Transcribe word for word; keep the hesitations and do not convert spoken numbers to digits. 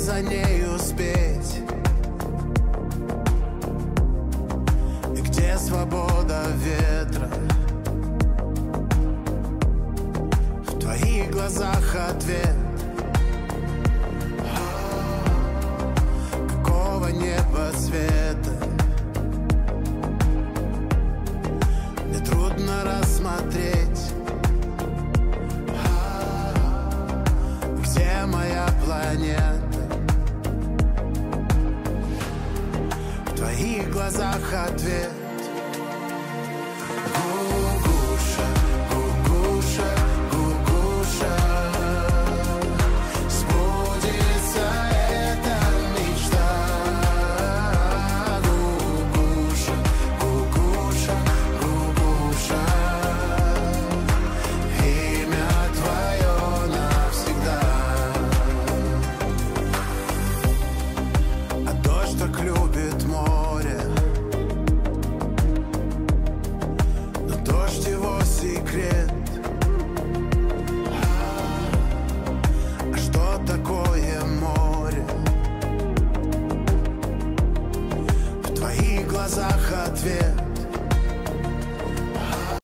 за ней успеть? И где свобода ветра? В твоих глазах ответ. Какого неба цвета? Мне трудно рассмотреть. Где моя планета? В твоих глазах ответ.